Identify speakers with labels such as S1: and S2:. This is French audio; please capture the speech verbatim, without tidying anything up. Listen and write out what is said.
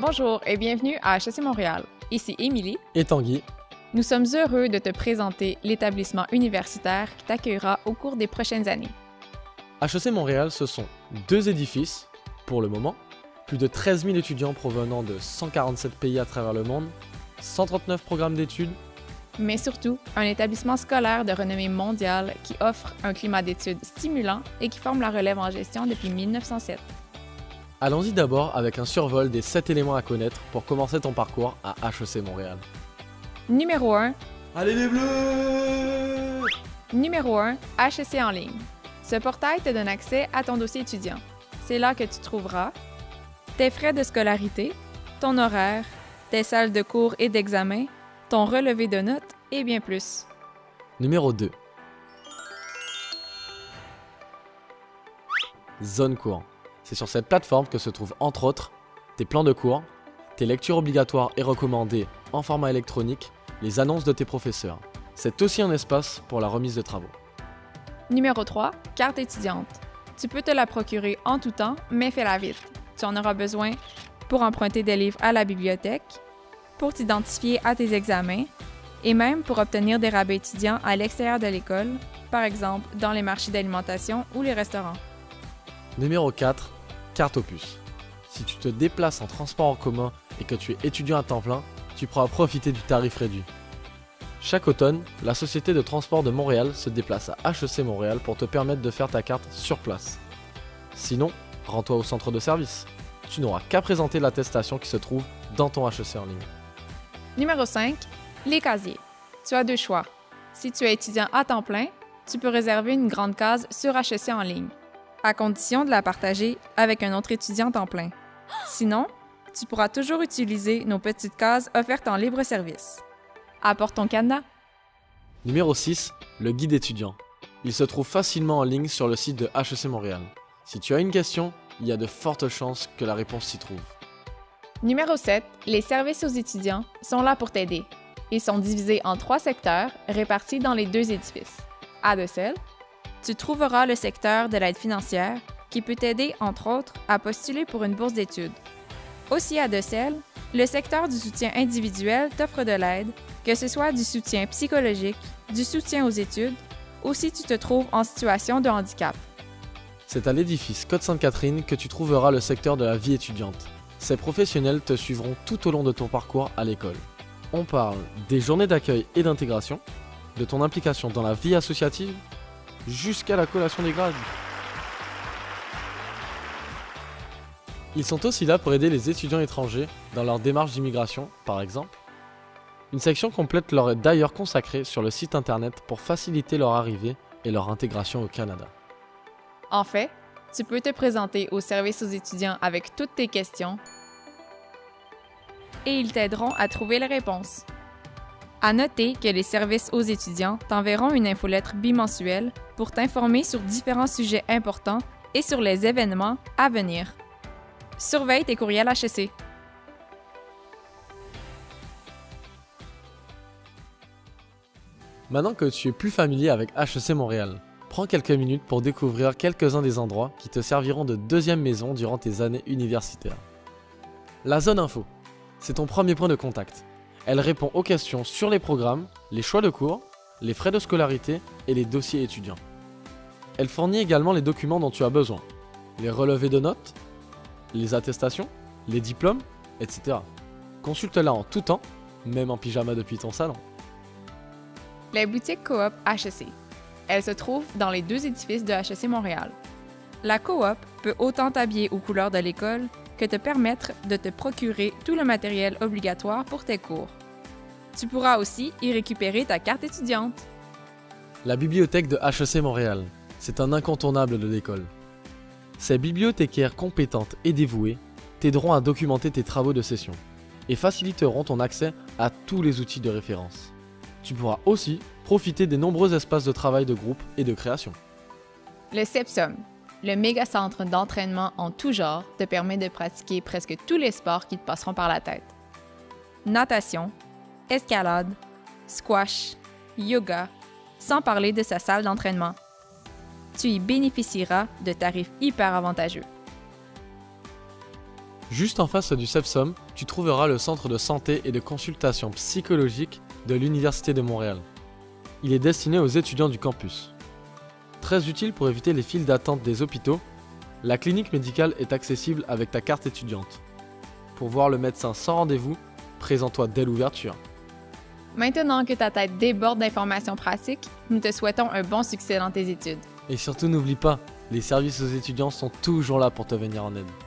S1: Bonjour et bienvenue à H E C Montréal. Ici Émilie
S2: et Tanguy.
S1: Nous sommes heureux de te présenter l'établissement universitaire qui t'accueillera au cours des prochaines années.
S2: H E C Montréal, ce sont deux édifices, pour le moment, plus de treize mille étudiants provenant de cent quarante-sept pays à travers le monde, cent trente-neuf programmes d'études,
S1: mais surtout un établissement scolaire de renommée mondiale qui offre un climat d'études stimulant et qui forme la relève en gestion depuis mille neuf cent sept.
S2: Allons-y d'abord avec un survol des sept éléments à connaître pour commencer ton parcours à H E C Montréal.
S1: Numéro un.
S2: Allez les Bleus!
S1: Numéro un. H E C en ligne. Ce portail te donne accès à ton dossier étudiant. C'est là que tu trouveras tes frais de scolarité, ton horaire, tes salles de cours et d'examen, ton relevé de notes et bien plus.
S2: Numéro deux. Zone cours. C'est sur cette plateforme que se trouvent entre autres tes plans de cours, tes lectures obligatoires et recommandées en format électronique, les annonces de tes professeurs. C'est aussi un espace pour la remise de travaux.
S1: Numéro trois. Carte étudiante. Tu peux te la procurer en tout temps, mais fais-la vite. Tu en auras besoin pour emprunter des livres à la bibliothèque, pour t'identifier à tes examens et même pour obtenir des rabais étudiants à l'extérieur de l'école, par exemple dans les marchés d'alimentation ou les restaurants.
S2: Numéro quatre. Carte opus. Si tu te déplaces en transport en commun et que tu es étudiant à temps plein, tu pourras profiter du tarif réduit. Chaque automne, la Société de transport de Montréal se déplace à H E C Montréal pour te permettre de faire ta carte sur place. Sinon, rends-toi au centre de service. Tu n'auras qu'à présenter l'attestation qui se trouve dans ton H E C en ligne.
S1: Numéro cinq. Les casiers. Tu as deux choix. Si tu es étudiant à temps plein, tu peux réserver une grande case sur H E C en ligne, à condition de la partager avec un autre étudiant temps plein. Sinon, tu pourras toujours utiliser nos petites cases offertes en libre service. Apporte ton cadenas.
S2: Numéro six. Le guide étudiant. Il se trouve facilement en ligne sur le site de H E C Montréal. Si tu as une question, il y a de fortes chances que la réponse s'y trouve.
S1: Numéro sept. Les services aux étudiants sont là pour t'aider. Ils sont divisés en trois secteurs répartis dans les deux édifices. À Decelles, tu trouveras le secteur de l'aide financière qui peut t'aider, entre autres, à postuler pour une bourse d'études. Aussi à Decelles, le secteur du soutien individuel t'offre de l'aide, que ce soit du soutien psychologique, du soutien aux études, ou si tu te trouves en situation de handicap.
S2: C'est à l'édifice Côte-Sainte-Catherine que tu trouveras le secteur de la vie étudiante. Ces professionnels te suivront tout au long de ton parcours à l'école. On parle des journées d'accueil et d'intégration, de ton implication dans la vie associative, jusqu'à la collation des grades. Ils sont aussi là pour aider les étudiants étrangers dans leur démarche d'immigration, par exemple. Une section complète leur est d'ailleurs consacrée sur le site internet pour faciliter leur arrivée et leur intégration au Canada.
S1: En fait, tu peux te présenter au service aux étudiants avec toutes tes questions et ils t'aideront à trouver les réponses. À noter que les services aux étudiants t'enverront une infolettre bimensuelle pour t'informer sur différents sujets importants et sur les événements à venir. Surveille tes courriels H E C.
S2: Maintenant que tu es plus familier avec H E C Montréal, prends quelques minutes pour découvrir quelques-uns des endroits qui te serviront de deuxième maison durant tes années universitaires. La zone info, c'est ton premier point de contact. Elle répond aux questions sur les programmes, les choix de cours, les frais de scolarité et les dossiers étudiants. Elle fournit également les documents dont tu as besoin, les relevés de notes, les attestations, les diplômes, et cetera. Consulte-la en tout temps, même en pyjama depuis ton salon.
S1: Les boutiques Coop H E C. Elles se trouvent dans les deux édifices de H E C Montréal. La Coop peut autant t'habiller aux couleurs de l'école que te permettre de te procurer tout le matériel obligatoire pour tes cours. Tu pourras aussi y récupérer ta carte étudiante.
S2: La bibliothèque de H E C Montréal, c'est un incontournable de l'école. Ces bibliothécaires compétentes et dévouées t'aideront à documenter tes travaux de session et faciliteront ton accès à tous les outils de référence. Tu pourras aussi profiter des nombreux espaces de travail de groupe et de création.
S1: Le Sepsum, le méga centre d'entraînement en tout genre, te permet de pratiquer presque tous les sports qui te passeront par la tête. Natation, escalade, squash, yoga, sans parler de sa salle d'entraînement. Tu y bénéficieras de tarifs hyper avantageux.
S2: Juste en face du CEPSOM, tu trouveras le centre de santé et de consultation psychologique de l'Université de Montréal. Il est destiné aux étudiants du campus. Très utile pour éviter les files d'attente des hôpitaux, la clinique médicale est accessible avec ta carte étudiante. Pour voir le médecin sans rendez-vous, présente-toi dès l'ouverture.
S1: Maintenant que ta tête déborde d'informations pratiques, nous te souhaitons un bon succès dans tes études.
S2: Et surtout n'oublie pas, les services aux étudiants sont toujours là pour te venir en aide.